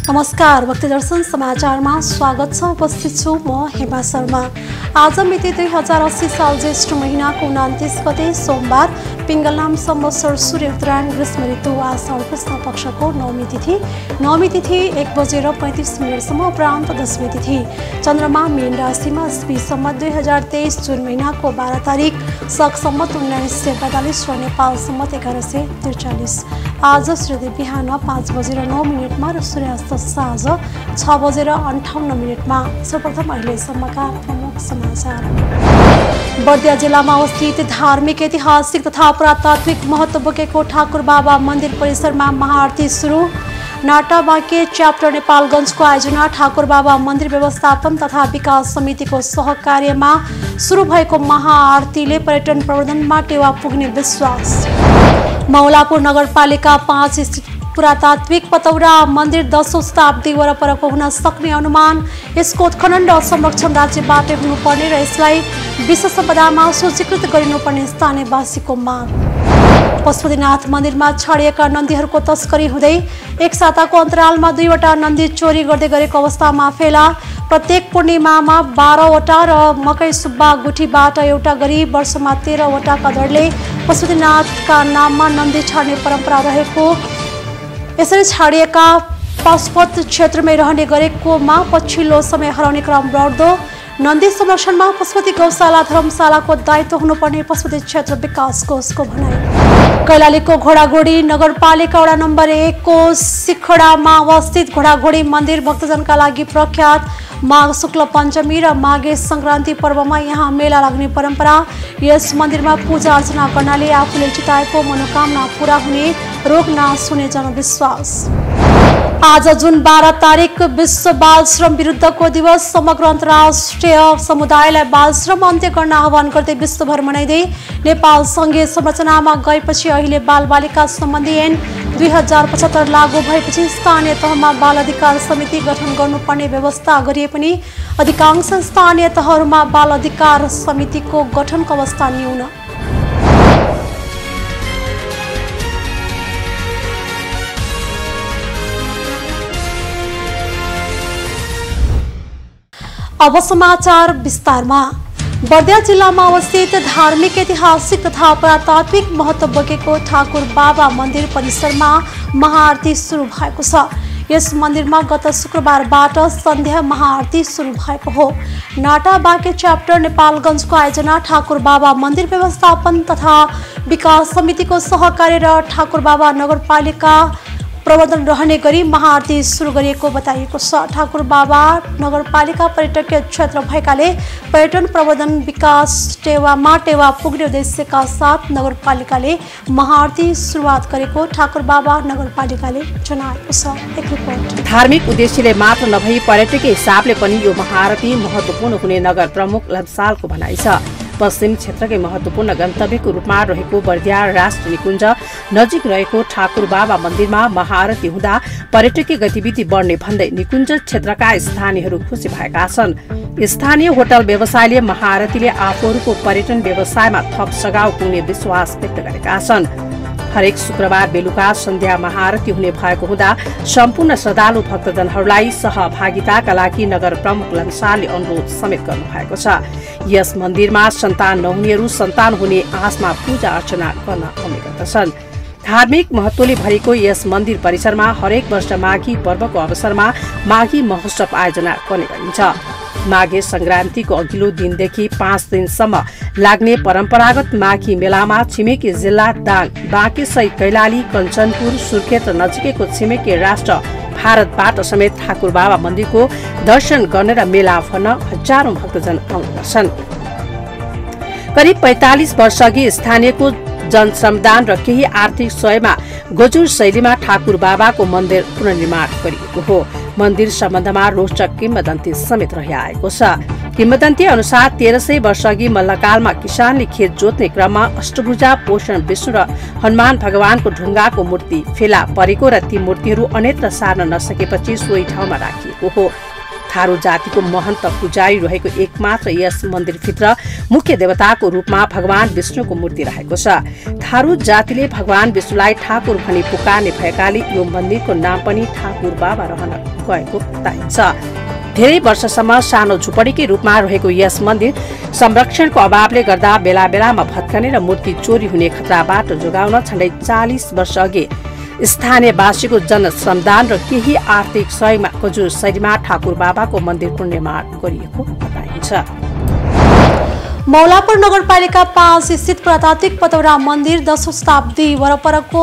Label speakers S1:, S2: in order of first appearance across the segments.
S1: नमस्कार, भक्ति दर्शन समाचारमा स्वागत छ। उपस्थित छु म हेमा शर्मा। आज मिति 2080 साल ज्येष्ठ महिनाको 29 गते सोमबार पिङ्गलनाम संवत्सर सूर्य उत्तरायण ग्रीष्म ऋतु आषाढ कृष्ण पक्षको नवमी तिथि 1:35 सम्म उपरान्त दशमी तिथि। चन्द्रमा मीन राशिमा इस्वी सम्मत 2023 जुन महिनाको 12 तारिक शक सम्मत 1945 र नेपाल सम्मत 1143। आज सूर्योदय बिहान 5:09 र सूर्यास्त साँझ 6:58। सर्वप्रथम अहिलेसम्मका प्रमुख समाचार। बर्दिया जिल्लामा अवस्थित धार्मिक, ऐतिहासिक तथा पुरातात्विक महत्त्व बोकेको ठाकुर बाबा मन्दिर परिसरमा महाआरती सुरु। नाटाबाके च्याप्टर नेपालगञ्जको आयोजना ठाकुर बाबा मन्दिर व्यवस्थापन तथा विकास समितिको सहकार्यमा सुरु भएको महाआरतीले पर्यटन प्रवर्धनमा टेवा पुग्ने विश्वास। मौलापुर नगरपालिका 5 स्थित पुरातात्विक पतौरा मन्दिर 10औं शताब्दी वरपरको हुन सक्ने अनुमान। यसको उत्खनन र संरक्षण राज्यबाट हुनुपर्ने र यसलाई विश्व सम्पदामा सूचीकृत गरिनुपर्ने स्थानीयवासीको माग। पशुपतिनाथ मन्दिरमा छाडिएका नन्दीहरूको तस्करी हुँदै एक साताको अन्तरालमा 2वटा नन्दी चोरी गर्दै गरेको अवस्थामा फेला। प्रत्येक पूर्णिमामा 12वटा र मकै सुब्बा गुठीबाट एउटा गरी वर्षमा 13वटाका दरले पशुपतिनाथका नाममा नन्दी छाड्ने परम्परा रहेको। यसरी छाडिएका पाशुपत क्षेत्रमै रहने गरेकोमा पछिल्लो समय हराउने क्रम बढ्दो। नन्दी संरक्षणमा पशुपति गौशाला धर्मशालाको दायित्व हुनुपर्ने पशुपति क्षेत्र विकास कोषको भनाइ। कैलालीको घोडाघोडी नगरपालिका वडा नम्बर 1 को सिखडामा अवस्थित घोडाघोडी मन्दिर भक्तजनका लागि प्रख्यात। माघ शुक्ल पञ्चमी र माघे संक्रान्ति पर्वमा यहाँ मेला लाग्ने परम्परा। यस मन्दिरमा पूजा अर्चना गर्नाले आफूले चिताएको मनोकामना पूरा हुने, रोग नाश हुने जनविश्वास। आज जुन 12 तारिक विश्व बाल श्रम विरुद्धको दिवस। समग्र अन्तर्राष्ट्रिय समुदायलाई बाल श्रम अन्त्य गर्न आह्वान गर्दै विश्वभर मनाइँदै नेपाल सङ्घीय संरचनामा गएपछि अहिले बालबालिका सम्बन्धी ऐन 2075 लागू भएपछि स्थानीय तहमा बाल अधिकार समिति गठन गर्नुपर्ने व्यवस्था गरिए पनि अधिकांश स्थानीय तहहरूमा बाल अधिकार समितिको गठनको अवस्था न्यून। अब समाचार विस्तारमा। बर्दिया जिल्लामा अवस्थित धार्मिक, ऐतिहासिक तथा पुरातात्विक महत्त्व बोकेको ठाकुर बाबा मन्दिर परिसरमा महाआरती सुरु भएको छ। यस मन्दिरमा गत शुक्रबारबाट सन्ध्या महाआरती सुरु भएको हो। नाटाबाके च्याप्टर नेपालगञ्जको आयोजना, ठाकुर बाबा मन्दिर व्यवस्थापन तथा विकास समितिको सहकार्य र ठाकुर बाबा नगरपालिका प्रवर्धन रहने गरी महाआरती सुरु गरिएको बताइएको छ। ठाकुर बाबा नगरपालिका पर्यटकीय क्षेत्र भएकाले पर्यटन प्रवर्धन विकास टेवा पुग्ने उद्देश्यका साथ नगरपालिकाले महाआरती सुरुवात गरेको ठाकुर बाबा नगरपालिकाले जनाएको छ। एक रिपोर्ट।
S2: धार्मिक उद्देश्यले मात्र नभई पर्यटकीय हिसाबले पनि यो महाआरती महत्त्वपूर्ण हुने नगर प्रमुख लम्सालको भनाइ छ। पश्चिम क्षेत्रकै महत्त्वपूर्ण गन्तव्यको रूपमा रहेको बर्दिया राष्ट्र निकुञ्ज नजिक रहेको ठाकुर बाबा मन्दिरमा महाआरती हुँदा पर्यटकीय गतिविधि बढ्ने भन्दै निकुञ्ज क्षेत्रका स्थानीयहरू खुसी भएका छन्। स्थानीय होटल व्यवसायले महाआरतीले आफूहरूको पर्यटन व्यवसायमा थप सघाउ पुग्ने विश्वास व्यक्त गरेका छन्। हरेक शुक्रबार बेलुका सन्ध्या महाआरती हुने भएको हुँदा सम्पूर्ण श्रद्धालु भक्तजनहरूलाई सहभागिताका लागि नगर प्रमुख लम्सालले अनुरोध समेत गर्नु भएको छ। यस मन्दिरमा सन्तान नहुनेहरू सन्तान हुने आशमा पूजा अर्चना गर्न आउने गर्दछन्। धार्मिक महत्त्वले भरिको यस मन्दिर परिसरमा हरेक वर्ष माघी पर्वको अवसरमा माघी महोत्सव आयोजना गर्ने गरिन्छ। माघे संक्रान्तिको अघिल्लो दिनदेखि 5 दिनसम्म लाग्ने परम्परागत माघी मेलामा छिमेकी जिल्ला दाङ, बाँकेसहित कैलाली, कञ्चनपुर, सुर्खेत र नजिकैको छिमेकी राष्ट्र भारतबाट समेत ठाकुर बाबा मन्दिरको दर्शन गर्न र मेला भर्न हजारौं भक्तजन आउने गर्छन्। करिब 45 वर्ष अघि स्थानीयको जनश्रमदान र केही आर्थिक सहयोगमा गोजुर शैलीमा ठाकुर बाबाको मन्दिर पुनर्निर्माण गरिएको हो। मन्दिर सम्बन्धमा रोचक किम्वदन्ती समेत रहिआएको छ। किम्वदन्ती अनुसार 1300 वर्ष अघि मल्लकालमा किसानले खेत जोत्ने क्रममा अष्टभुजा पोषण विष्णु र हनुमान भगवानको ढुङ्गाको मूर्ति फेला परेको र ती मूर्तिहरू अन्यत्र सार्न नसकेपछि सोही ठाउँमा राखिएको हो। थारू जातिको महन्त पुजारी रहेको एकमात्र यस मन्दिरभित्र मुख्य देवताको रूपमा भगवान विष्णुको मूर्ति रहेको छ। थारू जातिले भगवान विष्णुलाई ठाकुर भनी पुकार्ने भएकाले यो मन्दिरको नाम पनि ठाकुर बाबा रहन गएको बताइन्छ। धेरै वर्षसम्म सानो झुपडीकै रूपमा रहेको यस मन्दिर संरक्षणको अभावले गर्दा बेला बेलामा भत्कने र मूर्ति चोरी हुने खतराबाट जोगाउन झण्डै 40 वर्ष अघि स्थानीयवासीको जनश्रमदान र केही आर्थिक सहयोगमा कजुर शैलीमा ठाकुर बाबाको मन्दिरको निर्माण गरिएको बताइन्छ।
S1: मौलापुर नगरपालिका 5 स्थित पुरातात्विक पतौरा मन्दिर 10औं शताब्दी वरपरको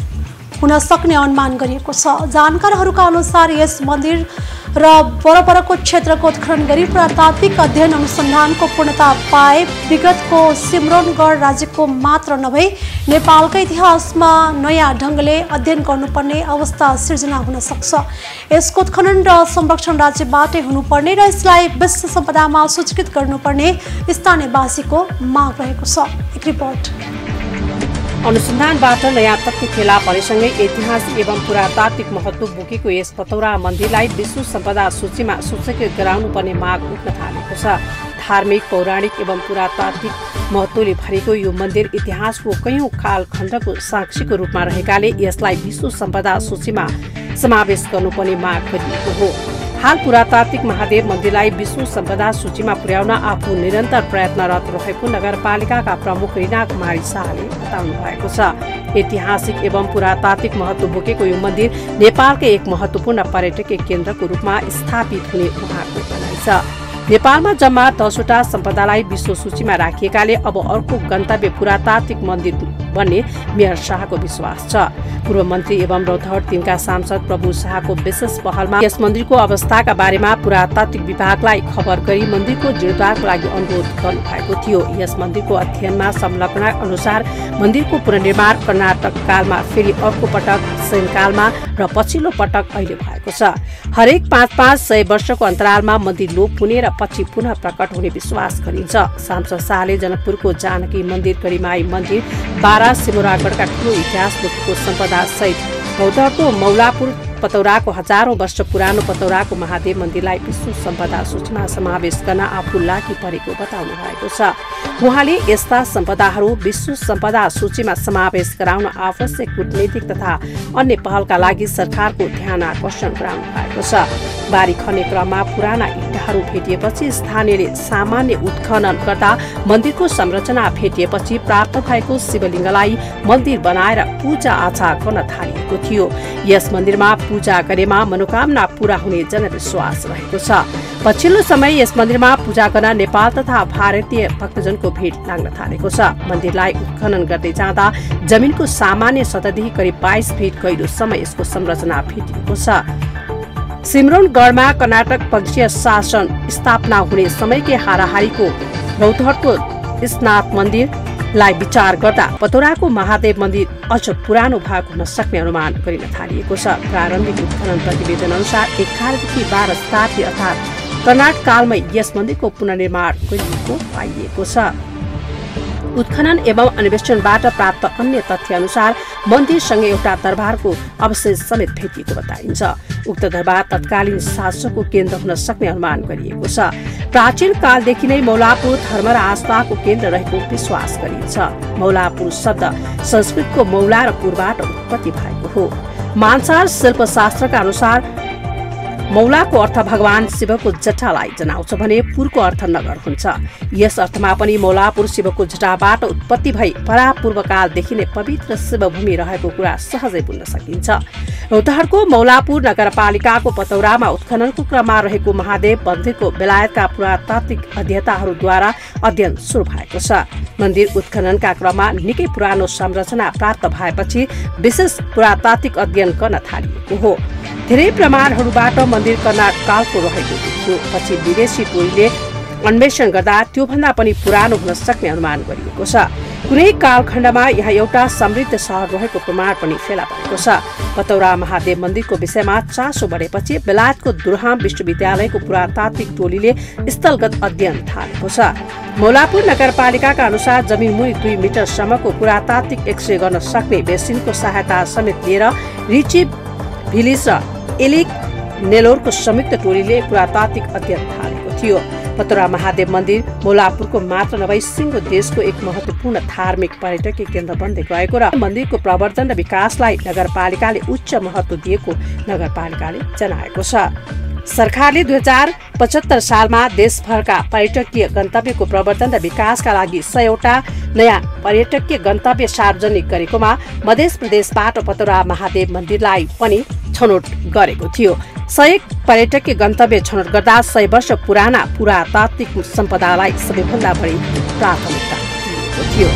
S1: हुन सक्ने अनुमान गरिएको छ। जानकारहरूका अनुसार यस मन्दिर र वरपरको क्षेत्रको उत्खनन गरी पुरातात्विक अध्ययन अनुसन्धानको पूर्णता पाए विगतको सिमरौनगढ राज्यको मात्र नभई नेपालकै इतिहासमा नयाँ ढङ्गले अध्ययन गर्नुपर्ने अवस्था सिर्जना हुन सक्छ। यसको उत्खनन र संरक्षण राज्यबाटै हुनुपर्ने र यसलाई विश्व सम्पदामा सूचीकृत गर्नुपर्ने स्थानीयवासीको माग रहेको छ। एक रिपोर्ट।
S2: अनुसन्धानबाट नयाँ तथ्य फेला परेसँगै ऐतिहासिक एवं पुरातात्विक महत्व बोकेको यस पतौरा मन्दिरलाई विश्व सम्पदा सूचीमा सूचीकृत गराउनुपर्ने माग उठ्न थालेको छ। धार्मिक, पौराणिक एवं पुरातात्विक महत्वले भरेको यो मन्दिर इतिहासको कयौं कालखण्डको साक्षीको रूपमा रहेकाले यसलाई विश्व सम्पदा सूचीमा समावेश गर्नुपर्ने माग गरिएको हो। हाल पुरातात्विक महादेव मन्दिरलाई विश्व सम्पदा सूचीमा पुर्याउन आफू निरन्तर प्रयत्नरत रहेको नगरपालिकाका प्रमुख रीना कुमारी शाहले बताउनु भएको छ। ऐतिहासिक एवं पुरातात्विक महत्व बोकेको यो मन्दिर नेपालकै एक महत्वपूर्ण पर्यटकीय केन्द्रको रूपमा स्थापित हुने उहाँको भनाइ छ। नेपालमा जम्मा 10वटा सम्पदालाई विश्व सूचीमा राखिएकाले अब अर्को गन्तव्य पुरातात्विक मन्दिर बन्ने मेयर शाहको विश्वास छ। पूर्व मन्त्री एवं रौतहट 3 का सांसद प्रभु शाहको विशेष पहलमा यस मन्दिरको अवस्थाका बारेमा पुरातात्विक विभागलाई खबर गरी मन्दिरको जीर्णोद्धारको लागि अनुरोध गर्नु भएको थियो। यस मन्दिरको अध्ययनमा संलग्न अनुसार मन्दिरको पुनर्निर्माण कर्नाटक कालमा, फेरि अर्को पटक सैनकालमा र पछिल्लो पटक अहिले भएको छ। हरेक 500 वर्षको अन्तरालमा मन्दिर लोप हुने र पछि पुनः प्रकट हुने विश्वास गरिन्छ। सांसद शाहले जनकपुरको जानकी मन्दिर, गरिमाई मन्दिर, बारा सिमरागढका ठूलो इतिहास बोकेको सम्पदा सहित रौतहटको मौलापुर पतौराको हजारौं वर्ष पुरानो पतौराको महादेव मन्दिरलाई विश्व सम्पदा सूचीमा समावेश गर्न आफू लागि परेको बताउनु भएको छ। उहाँले यस्ता सम्पदाहरू विश्व सम्पदा सूचीमा समावेश गराउन आवश्यक कूटनीतिक तथा अन्य पहलका लागि सरकारको ध्यान आकर्षण गराउनु भएको छ। बारी खन्ने क्रममा पुराना इँटाहरू भेटिएपछि स्थानीयले सामान्य उत्खनन गर्दा मन्दिरको संरचना भेटिएपछि प्राप्त भएको शिवलिङ्गलाई मन्दिर बनाएर पूजा आजा गर्न थालिएको थियो। यस मन्दिरमा पूजा गरेमा मनोकामना पूरा हुने जनविश्वास रहेको छ। पछिल्लो समय यस मन्दिरमा पूजा गर्न नेपाल तथा भारतीय भक्तजनको भीड लाग्न थालेको छ। मन्दिरलाई उत्खनन गर्दै जाँदा जमिनको सामान्य सतहदेखि करिब 22 फिट गहिरोसम्म यसको संरचना भेटिएको छ। सिमरौनगढमा कर्नाटक पक्षीय शासन स्थापना हुने समयकै हाराहारीको रौतहटको स्नाथ मन्दिरलाई विचार गर्दा पतौराको महादेव मन्दिर अझ पुरानो भाग हुन सक्ने अनुमान गरिन थालिएको छ। प्रारम्भिक उत्खनन प्रतिवेदन अनुसार 11देखि 12 शताब्दी अर्थात् कर्नाटक कालमै यस मन्दिरको पुनर्निर्माण गरिएको पाइएको छ। उत्खनन एवं अन्वेषणबाट प्राप्त अन्य तथ्य अनुसार मन्दिरसँगै एउटा दरबारको अवशेष समेत भेटिएको बताइन्छ। उक्त दरबार तत्कालीन शासकको केन्द्र हुन सक्ने अनुमान गरिएको छ। प्राचीन कालदेखि नै मौलापुर धर्म र आस्थाको केन्द्र रहेको विश्वास गरिन्छ। मौलापुर शब्द संस्कृतको मौला र पुरबाट उत्पत्ति भएको हो। मानसार शिल्पशास्त्रका अनुसार मौलाको अर्थ भगवान शिवको जटालाई जनाउँछ भने पुरको अर्थ नगर हुन्छ। यस अर्थमा पनि मौलापुर शिवको जटाबाट उत्पत्ति भई परापूर्व कालदेखि नै पवित्र शिवभूमि रहेको कुरा सहजै बुझ्न सकिन्छ। रौतहटको मौलापुर नगरपालिकाको पतौरामा उत्खननको क्रममा रहेको महादेव मन्दिरको बेलायतका पुरातात्विक अध्येताहरूद्वारा अध्ययन सुरु भएको छ। मन्दिर उत्खननका क्रममा निकै पुरानो संरचना प्राप्त भएपछि विशेष पुरातात्विक अध्ययन गर्न थालिएको हो। धेरै प्रमाणहरूबाट मन्दिर कर्नाटक कालको रहेको देखियो। पछि विदेशी टोलीले अन्वेषण गर्दा त्योभन्दा पनि पुरानो हुन सक्ने अनुमान गरिएको छ। कुनै कालखण्डमा यहाँ एउटा समृद्ध सहर रहेको प्रमाण पनि फेला परेको छ। पतौरा महादेव मन्दिरको विषयमा चासो बढेपछि बेलायतको दुर्हाम विश्वविद्यालयको पुरातात्विक टोलीले स्थलगत अध्ययन थालेको छ। मौलापुर नगरपालिकाका अनुसार जमिन मुनि 2 मिटरसम्मको पुरातात्विक एक्सरे गर्न सक्ने बेसिनको सहायता समेत लिएर रिची भिलिज र एलिक नेलोरको संयुक्त टोलीले पुरातात्विक अध्ययन थालेको थियो। पतरा महादेव मन्दिर मौलापुरको मात्र नभई सिङ्गो देशको एक महत्त्वपूर्ण धार्मिक पर्यटकीय केन्द्र बन्दै गएको र मन्दिरको प्रवर्धन र विकासलाई नगरपालिकाले उच्च महत्त्व दिएको नगरपालिकाले जनाएको छ। सरकारले 2075 सालमा देशभरका पर्यटकीय गन्तव्यको प्रवर्धन र विकासका लागि 100वटा नयाँ पर्यटकीय गन्तव्य सार्वजनिक गरेकोमा मध्य प्रदेशबाट पतरा महादेव मन्दिरलाई पनि छनौट गरेको थियो। 100 पर्यटकीय गन्तव्य छनौट गर्दा 100 वर्ष पुराना पुरातात्विक सम्पदालाई सबैभन्दा बढी प्राथमिकता दिएको थियो।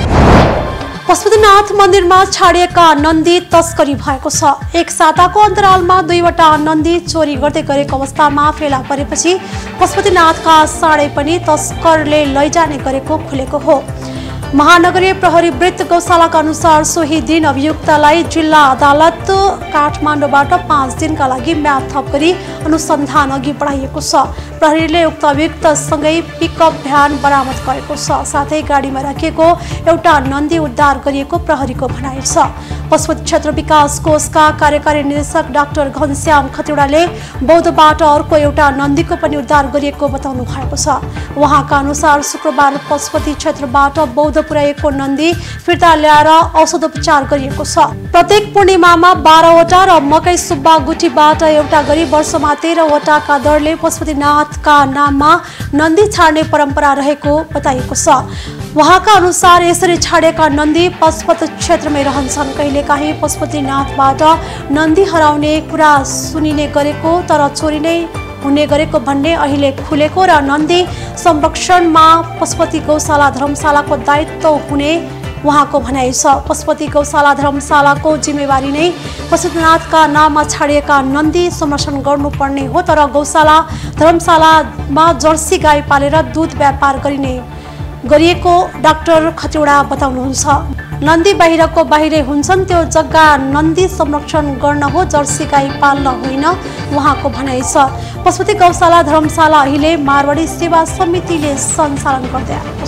S1: पशुपतिनाथ मन्दिरमा छाडिएका नन्दी तस्करी भएको छ। एक साताको अन्तरालमा 2वटा नन्दी चोरी गर्दै गरेको अवस्थामा फेला परेपछि पशुपतिनाथका साँडे पनि तस्करले लैजाने गरेको खुलेको हो। महानगरीय प्रहरी वृत्त गौशालाका अनुसार सोही दिन अभियुक्तलाई जिल्ला अदालत काठमाडौँबाट 5 दिनका लागि म्याद थप गरी अनुसन्धान अघि बढाइएको छ। प्रहरीले उक्त अभियुक्तसँगै पिकअप भ्यान बरामद गरेको छ। साथै गाडीमा राखिएको एउटा नन्दी उद्धार गरिएको प्रहरीको भनाइ छ। पशुपति क्षेत्र विकास कोषका कार्यकारी निर्देशक डाक्टर घनश्याम खतिवडाले बौद्धबाट अर्को एउटा नन्दीको पनि उद्धार गरिएको बताउनु भएको छ। उहाँका अनुसार शुक्रबार पशुपति क्षेत्रबाट बौद्ध पुर्याएको नन्दी फिर्ता ल्याएर औषधोपचार गरिएको छ। प्रत्येक पूर्णिमामा 12वटा र मकै सुब्बा गुठीबाट एउटा गरी वर्षमा 13वटाका दरले पशुपतिनाथका नाममा नन्दी छाड्ने परम्परा रहेको बताइएको छ। उहाँका अनुसार यसरी छाडेका नन्दी पशुपति क्षेत्रमै रहन्छन्। कहिलेकाहीँ पशुपतिनाथबाट नन्दी हराउने कुरा सुनिने गरेको तर चोरी नै हुने गरेको भन्ने अहिले खुलेको र नन्दी संरक्षणमा पशुपति गौशाला धर्मशालाको दायित्व हुने उहाँको भनाइ छ। पशुपति गौशाला धर्मशालाको जिम्मेवारी नै पशुपतिनाथका नाममा छाडिएका नन्दी संरक्षण गर्नुपर्ने हो, तर गौशाला धर्मशालामा जर्सी गाई पालेर दूध व्यापार गरिएको डाक्टर खतिवडा बताउनुहुन्छ। नन्दी बाहिरको बाहिरै हुन्छन्, त्यो जग्गा नन्दी संरक्षण गर्न हो, जर्सी गाई पाल्न होइन उहाँको भनाइ छ। पशुपति गौशाला धर्मशाला अहिले मारवाडी सेवा समितिले सञ्चालन गर्दै आएको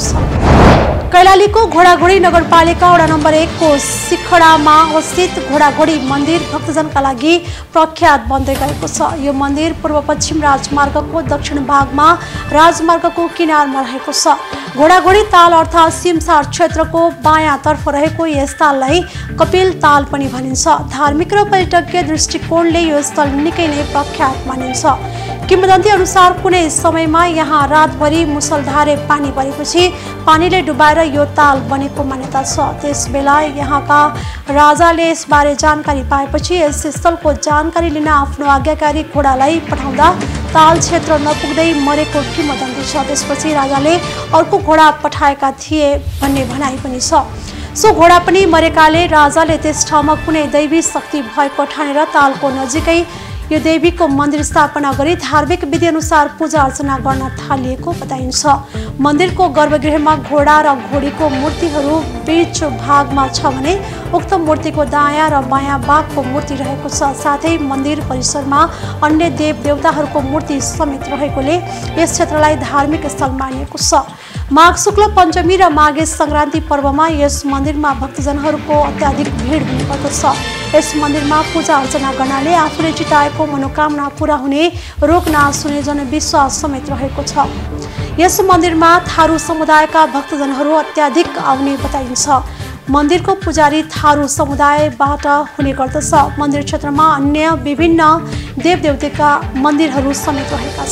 S1: छ। कैलालीको घोडाघोडी नगरपालिका वडा नम्बर 1 को सिखडामा अवस्थित घोडाघोडी मन्दिर भक्तजनका लागि प्रख्यात बन्दै गएको छ। यो मन्दिर पूर्व पश्चिम राजमार्गको दक्षिण भागमा राजमार्गको किनारमा रहेको छ। घोडाघोडी ताल अर्थात् सिमसार क्षेत्रको बायाँतर्फ रहेको यस ताललाई कपिल ताल पनि भनिन्छ। धार्मिक र पर्यटकीय दृष्टिकोणले यो स्थल निकै नै प्रख्यात मानिन्छ। किंवदन्ती अनुसार कुनै समयमा यहाँ रातभरि मुसलधारे पानी परेपछि पानीले डुबाएर यो ताल बनेको मान्यता छ। त्यसबेला यहाँका राजाले यसबारे जानकारी पाएपछि यस स्थलको जानकारी लिन आफ्नो आज्ञाकारी घोडालाई पठाउँदा ताल क्षेत्र नपुग्दै मरेको किंवदन्ती छ। त्यसपछि राजाले अर्को घोडा पठाएका थिए भन्ने भनाइ पनि छ। सो घोडा पनि मरेकाले राजाले त्यस ठाउँमा कुनै दैवी शक्ति भएको ठानेर तालको नजिकै यो देवीको मन्दिर स्थापना गरी धार्मिक विधि अनुसार पूजा अर्चना गर्न थालिएको बताइन्छ। मन्दिरको गर्भगृहमा घोडा र घोडीको मूर्तिहरू बीच भागमा छ भने उक्त मूर्तिको दायाँ र बायाँ बाघको मूर्ति रहेको छ। साथै मन्दिर परिसरमा अन्य देव देवताहरूको मूर्ति समेत रहेकोले यस क्षेत्रलाई धार्मिक स्थल मानिएको छ। माघ शुक्ल पञ्चमी र माघे संक्रान्ति पर्वमा यस मन्दिरमा भक्तजनहरूको अत्याधिक भिड हुने गर्दछ। यस मन्दिरमा पूजा अर्चना गर्नाले आफूले चिताएको मनोकामना पूरा हुने, रोग नाश हुने जनविश्वास समेत रहेको छ। यस मन्दिरमा थारू समुदायका भक्तजनहरू अत्याधिक आउने बताइन्छ। मन्दिरको पुजारी थारू समुदायबाट हुने गर्दछ। मन्दिर क्षेत्रमा अन्य विभिन्न देवदेवताका मन्दिरहरू समेत रहेका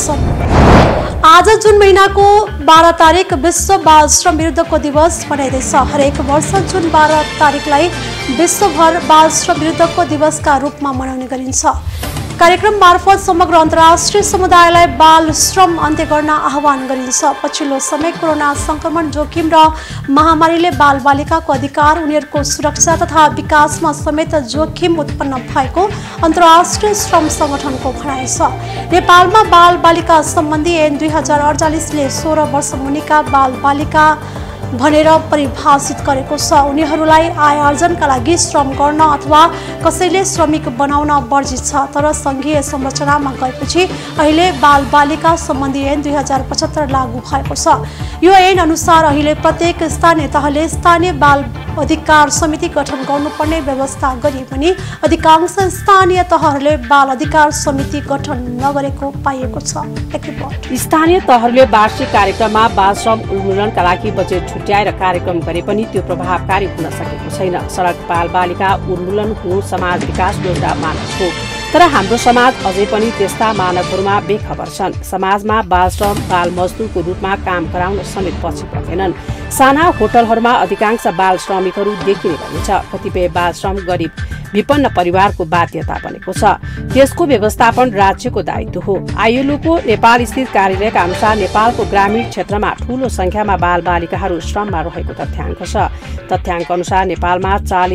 S1: छन्। आज जुन महिनाको 12 तारिक विश्व बाल श्रम विरुद्धको दिवस मनाइँदैछ। हरेक वर्ष जुन 12 तारिकलाई विश्वभर बाल श्रम विरुद्धको दिवसका रूपमा मनाउने गरिन्छ। कार्यक्रम मार्फत समग्र अन्तर्राष्ट्रिय समुदायलाई बाल श्रम अन्त्य गर्न आह्वान गरिन्छ। पछिल्लो समय कोरोना संक्रमण जोखिम र महामारीले बालबालिकाको अधिकार, उनीहरूको सुरक्षा तथा विकासमा समेत जोखिम उत्पन्न भएको अन्तर्राष्ट्रिय श्रम संगठनको भनाइ छ। नेपालमा बालबालिका सम्बन्धी ऐन 2048 ले 16 वर्ष मुनिका बालबालिका भनेर परिभाषित गरेको छ। उनीहरूलाई आय आर्जनका लागि श्रम गर्न अथवा कसैले श्रमिक बनाउन वर्जित छ। तर संघीय संरचनामा गएपछि अहिले बालबालिका सम्बन्धी ऐन 2075 लागू भएको छ। यो ऐन अनुसार अहिले प्रत्येक स्थानीय तहले स्थानीय बाल अधिकार समिति गठन गर्नुपर्ने व्यवस्था गरिए पनि अधिकांश स्थानीय तहहरूले बाल अधिकार समिति गठन नगरेको पाइएको छ। एक रिपोर्ट।
S2: स्थानीय तहहरूले वार्षिक कार्यक्रममा बाल श्रम उन्मूलनका लागि बजेट छुट्याएर कार्यक्रम गरे पनि त्यो प्रभावकारी हुन सकेको छैन। सडक बालबालिका उन्मूलन हुनु समाज विकासको एउटा मानक हो, तर हाम्रो समाज अझै पनि त्यस्ता मानकहरूमा बेखबर छन्। समाजमा बाल श्रम बाल मजदुरको रूपमा काम गराउन समेत पछि पर्दैनन्। साना होटलहरूमा अधिकांश बाल श्रमिकहरू देखिने गरिन्छ। कतिपय बाल श्रम गरिब विपन्न परिवारको बाध्यता बनेको छ। त्यसको व्यवस्थापन राज्यको दायित्व हो। आईएलओको नेपाल स्थित कार्यालयका अनुसार नेपालको ग्रामीण क्षेत्रमा ठूलो संख्यामा बाल बालिकाहरू श्रममा रहेको तथ्याङ्क छ। तथ्याङ्क अनुसार नेपालमा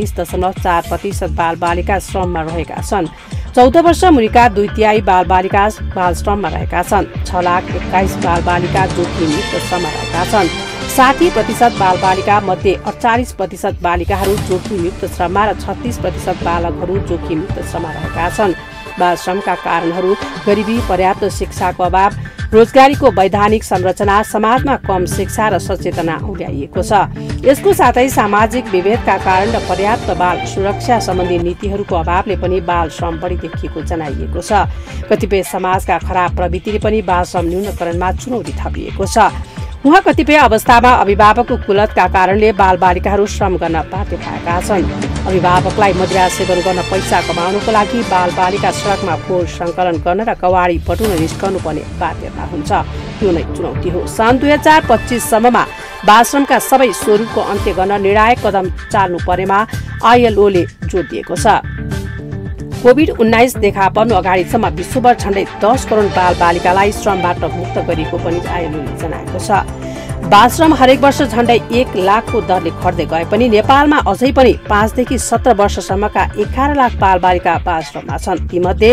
S2: 40.4% बाल बालिका श्रममा रहेका छन्। 14 वर्ष मुनिका 2/3 बाल बालिका बाल श्रममा रहेका छन्। 6,21,000 बाल बालिका जोखिमयुक्त श्रममा रहेका छन्। 60% बाल बालिका मध्ये 48% बालिकाहरू जोखिमयुक्त श्रममा र 36% बालकहरू जोखिमयुक्त श्रममा रहेका छन्। बाल श्रमका कारणहरू गरिबी, पर्याप्त शिक्षाको अभाव, रोजगारीको वैधानिक संरचना, समाजमा कम शिक्षा र सचेतना उभ्याइएको छ। यसको साथै सामाजिक विभेदका कारण र पर्याप्त बाल सुरक्षा सम्बन्धी नीतिहरूको अभावले पनि बाल श्रम बढी देखिएको जनाइएको छ। कतिपय समाजका खराब प्रवृत्तिले पनि बाल श्रम न्यूनीकरणमा चुनौती थपिएको छ। उहाँ कतिपय अवस्थामा अभिभावकको कुलतका कारणले बाल बालिकाहरू श्रम गर्न बाध्य भएका छन्। अभिभावकलाई मदिरा सेवन गर्न पैसा कमाउनको लागि बाल बालिका सडकमा फोहोर संकलन गर्न र कवाडी पटुन निस्कनु पर्ने बाध्यता हुन्छ। त्यो नै चुनौती हो। सन् 2025 सम्ममा बाल श्रमका सबै स्वरूपको अन्त्य गर्न निर्णायक कदम चाल्नु पर्नेमा आईएलओले जोड दिएको छ। कोभिड-19 देखा पर्नु अगाडिसम्म विश्वभर झण्डै 10 करोड बाल बालिकालाई श्रमबाट मुक्त गरिएको पनि आईएलओले जनाएको छ। बाल श्रम हरेक वर्ष झण्डै 1 लाखको दरले घट्दै गए पनि नेपालमा अझै पनि 5 देखि 17 वर्षसम्मका 11 लाख बाल बालिका बाल श्रममा छन्। तीमध्ये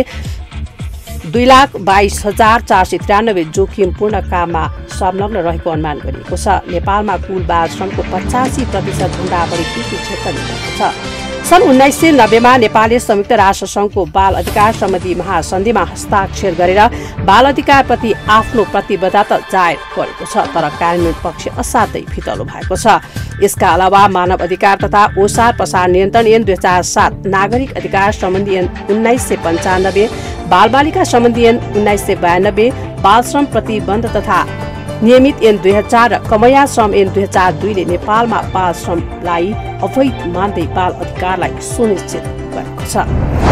S2: 2,22,493 जोखिमपूर्ण काममा संलग्न रहेको अनुमान गरिएको छ। नेपालमा कुल बाल श्रमको 85% भन्दा बढी कृषि क्षेत्रमा रहेको छ। सन् 1990 मा नेपालले संयुक्त राष्ट्र संघको बाल अधिकार सम्बन्धी महासन्धिमा हस्ताक्षर गरेर बाल अधिकारप्रति आफ्नो प्रतिबद्धता जाहेर गरेको छ, तर कार्यान्वयन पक्ष असाध्यै फितलो भएको छ। यसका अलावा मानव अधिकार तथा ओसार पसार नियन्त्रण ऐन 2007, नागरिक अधिकार सम्बन्धी ऐन 1995, बाल बालिका सम्बन्धी ऐन 1992, बाल श्रम प्रतिबन्ध तथा नियमित ऐन 2000 र कमैया श्रम ऐन 2002 ले नेपालमा बाल श्रमलाई अवैध मान्दै बाल अधिकारलाई सुनिश्चित गरेको छ।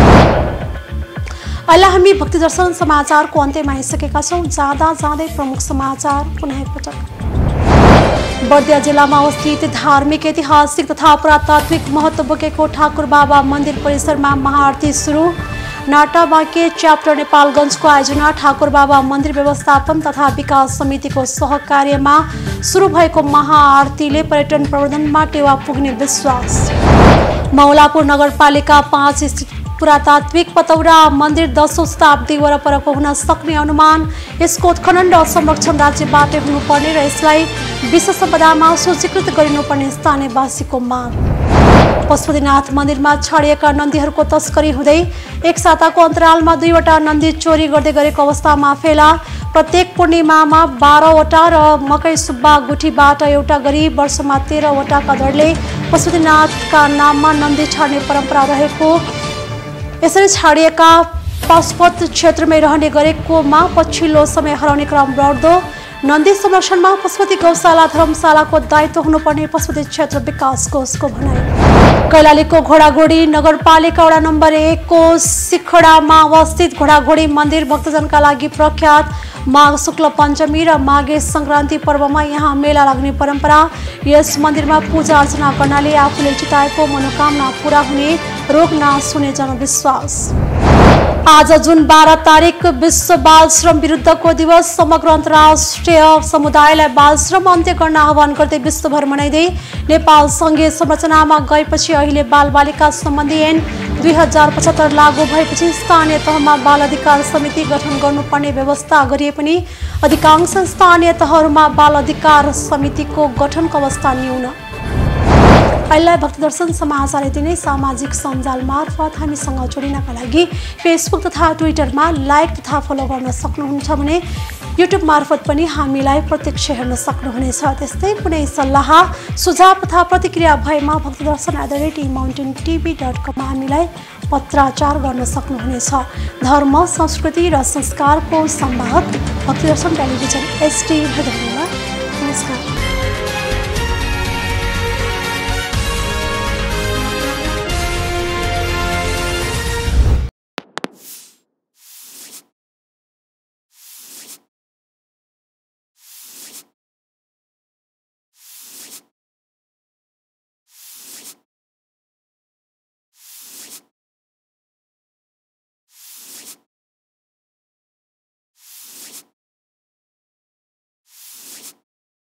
S1: अहिले हामी भक्ति दर्शन समाचारको अन्त्यमा आइसकेका छौँ। जाँदै प्रमुख समाचार पुनः एकपटक। बर्दिया जिल्लामा अवस्थित धार्मिक, ऐतिहासिक तथा पुरातात्विक महत्त्व बोकेको ठाकुर बाबा मन्दिर परिसरमा महाआरती सुरु। नाटाबाके च्याप्टर नेपालगञ्जको आयोजना ठाकुर बाबा मन्दिर व्यवस्थापन तथा विकास समितिको सहकार्यमा सुरु भएको महाआरतीले पर्यटन प्रवर्धनमा टेवा पुग्ने विश्वास। मौलापुर नगरपालिका 5 स्थित पुरातात्विक पतौरा मन्दिर 10औं शताब्दी वरपरको हुन सक्ने अनुमान। यसको उत्खनन र संरक्षण राज्यबाटै हुनुपर्ने र यसलाई विश्व सम्पदामा सूचीकृत गरिनुपर्ने स्थानीयवासीको माग। पशुपतिनाथ मन्दिरमा छाडिएका नन्दीहरूको तस्करी हुँदै 1 साताको अन्तरालमा 2वटा नन्दी चोरी गर्दै गरेको अवस्थामा फेला। प्रत्येक पूर्णिमामा 12वटा र मकै सुब्बा गुठीबाट एउटा गरी वर्षमा 13वटाका दरले पशुपतिनाथका नाममा नन्दी छाड्ने परम्परा रहेको। यसरी छाडिएका पाशुपत क्षेत्रमै रहने गरेकोमा पछिल्लो समय हराउने क्रम बढ्दो। नन्दी संरक्षणमा पशुपति गौशाला धर्मशालाको दायित्व हुनुपर्ने पशुपति क्षेत्र विकास कोषको भनाइ। कैलालीको घोडाघोडी नगरपालिका वडा नम्बर 1 को सिखडामा अवस्थित घोडाघोडी मन्दिर भक्तजनका लागि प्रख्यात। माघ शुक्ल पञ्चमी र माघे संक्रान्ति पर्वमा यहाँ मेला लाग्ने परम्परा। यस मन्दिरमा पूजा अर्चना गर्नाले आफूले चिताएको मनोकामना पूरा हुने, रोग नाश हुने जनविश्वास। आज जुन 12 तारिक विश्व बाल श्रम विरुद्धको दिवस। समग्र अन्तर्राष्ट्रिय समुदायलाई बाल श्रम अन्त्य गर्न आह्वान गर्दै विश्वभर मनाइँदै नेपाल सङ्घीय संरचनामा गएपछि अहिले बालबालिका सम्बन्धी ऐन 2075 लागू भएपछि स्थानीय तहमा बाल अधिकार समिति गठन गर्नुपर्ने व्यवस्था गरिए पनि अधिकांश स्थानीय तहहरूमा बाल अधिकार समितिको गठनको अवस्था न्यून। अहिले भक्तिदर्शन समाचार यति नै। सामाजिक सञ्जाल मार्फत हामीसँग जोडिनका लागि फेसबुक तथा ट्विटरमा लाइक तथा फलो गर्न सक्नुहुन्छ भने युट्युब मार्फत पनि हामीलाई प्रत्यक्ष हेर्न सक्नुहुनेछ। त्यस्तै कुनै सल्लाह सुझाव तथा प्रतिक्रिया भएमा भक्तिदर्शन@mountaintv.com मा हामीलाई पत्राचार गर्न सक्नुहुनेछ। धर्म, संस्कृति र संस्कारको संवाहक भक्तिदर्शन टेलिभिजन HD। नमस्कार।